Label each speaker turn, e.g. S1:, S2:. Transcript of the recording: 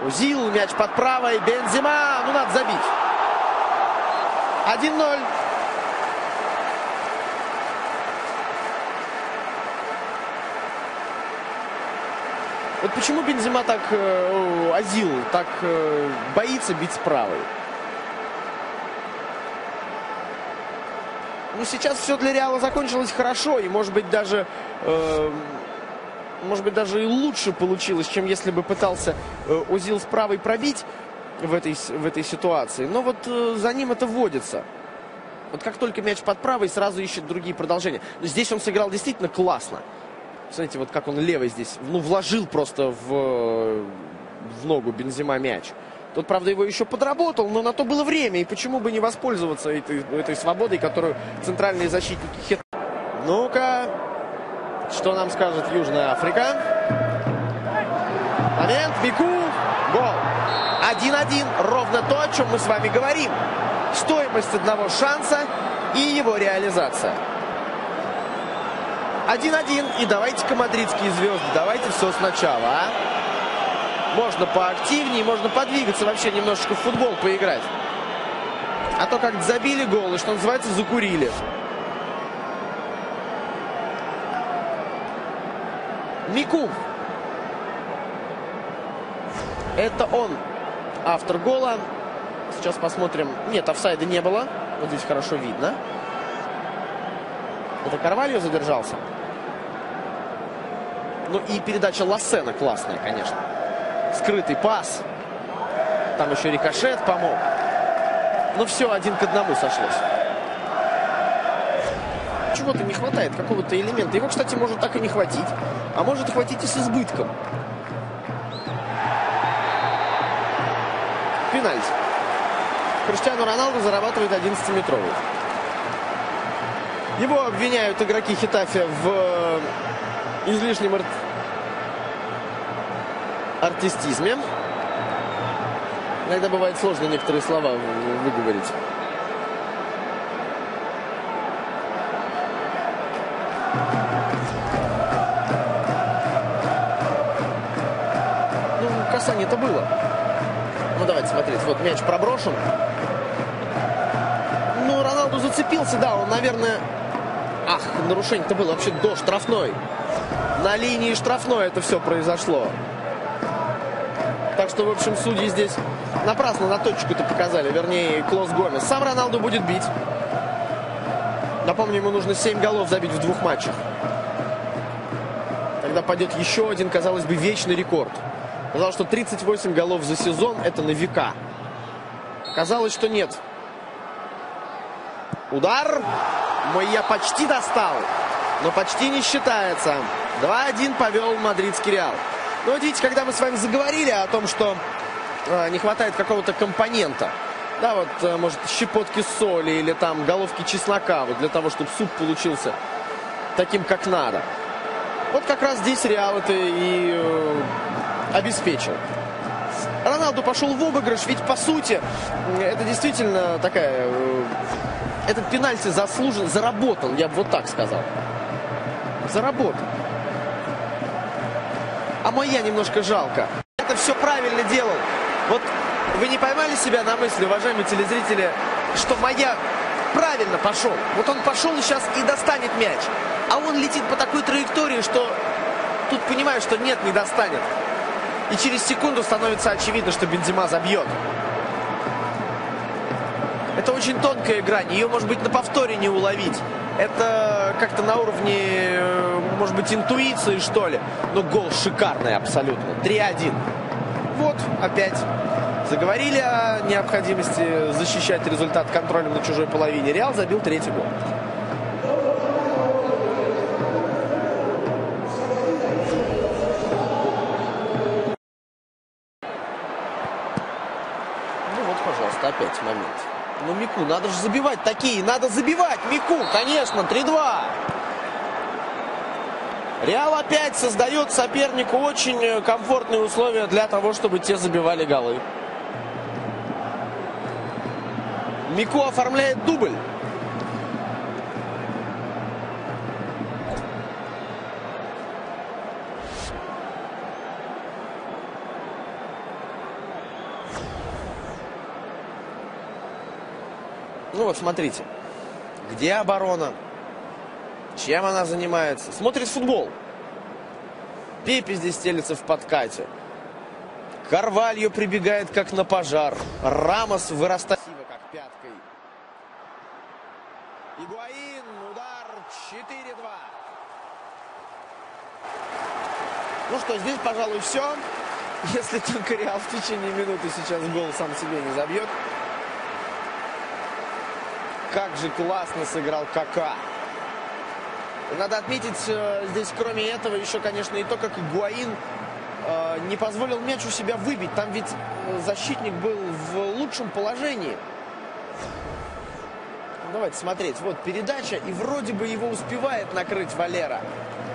S1: Озил, мяч под правой, Бензема, ну надо забить. 1-0. Вот почему Бензема так, Озил так боится бить с правой? Ну, сейчас все для Реала закончилось хорошо, и может быть даже и лучше получилось, чем если бы пытался Озил с правой пробить в этой ситуации. Но вот за ним это водится. Вот как только мяч под правой, сразу ищет другие продолжения. Но здесь он сыграл действительно классно. Смотрите, вот как он левой здесь, ну, вложил просто в ногу Бензема мяч. Тут, правда, его еще подработал, но на то было время. И почему бы не воспользоваться этой свободой, которую центральные защитники хит. Ну-ка, что нам скажет Южная Африка? Момент, Мику, гол. 1-1, ровно то, о чем мы с вами говорим. Стоимость одного шанса и его реализация. 1-1, и давайте-ка, мадридские звезды, давайте все сначала, а? Можно поактивнее, можно подвигаться, вообще немножечко в футбол поиграть. А то как забили гол и, что называется, закурили. Мику. Это он, автор гола. Сейчас посмотрим. Нет, офсайда не было. Вот здесь хорошо видно. Это Карвальо задержался. Ну и передача Лассена классная, конечно. Скрытый пас. Там еще рикошет помог. Ну все, 1-1 сошлось. Чего-то не хватает, какого-то элемента. Его, кстати, может так и не хватить. А может хватить и с избытком. Пенальти. Криштиану Роналду зарабатывает 11-метровый. Его обвиняют игроки Хетафе в излишнем артистизме. Иногда бывает сложно некоторые слова выговорить. Ну, касание-то было. Ну, давайте смотреть. Вот мяч проброшен. Ну, Роналду зацепился, да, он, наверное... Ах, нарушение-то было вообще до штрафной. На линии штрафной это все произошло. Так что, в общем, судьи здесь напрасно на точку-то показали. Вернее, Клос Гомес. Сам Роналду будет бить. Напомню, ему нужно 7 голов забить в 2 матчах. Тогда пойдет еще один, казалось бы, вечный рекорд. Казалось, что 38 голов за сезон – это на века. Казалось, что нет. Удар. Мой я почти достал. Но почти не считается. 2-1 повел мадридский Реал. Но вот видите, когда мы с вами заговорили о том, что не хватает какого-то компонента. Да, вот, может, щепотки соли или там головки чеснока. Вот для того, чтобы суп получился таким, как надо. Вот как раз здесь Реал это и обеспечил. Роналду пошел в обыгрыш, ведь по сути это действительно такая... Этот пенальти заслужен, заработал, я бы вот так сказал. Заработал. А моя немножко жалко. Это все правильно делал. Вот вы не поймали себя на мысли, уважаемые телезрители, что моя правильно пошел. Вот он пошел и сейчас и достанет мяч. А он летит по такой траектории, что тут понимаю, что нет, не достанет. И через секунду становится очевидно, что Бензема забьет. Это очень тонкая грань. Ее, может быть, на повторе не уловить. Это как-то на уровне, может быть, интуиции, что ли. Но гол шикарный абсолютно. 3-1. Вот, опять заговорили о необходимости защищать результат контролем на чужой половине. Реал забил 3-й гол. Ну вот, пожалуйста, опять момент. Ну, Мику, надо же забивать такие. Надо забивать, Мику, конечно, 3-2. Реал опять создает сопернику очень комфортные условия для того, чтобы те забивали голы. Мику оформляет дубль. Ну вот, смотрите. Где оборона? Чем она занимается? Смотрит футбол. Пепе здесь стелится в подкате. Карвальо прибегает как на пожар. Рамос вырастает как пяткой. Игуаин. Удар. 4-2. Ну что, здесь, пожалуй, все. Если только Реал в течение минуты сейчас гол сам себе не забьет. Как же классно сыграл Кака. Надо отметить здесь, кроме этого, еще, конечно, и то, как Игуаин не позволил мяч у себя выбить. Там ведь защитник был в лучшем положении. Давайте смотреть. Вот передача, и вроде бы его успевает накрыть Валера.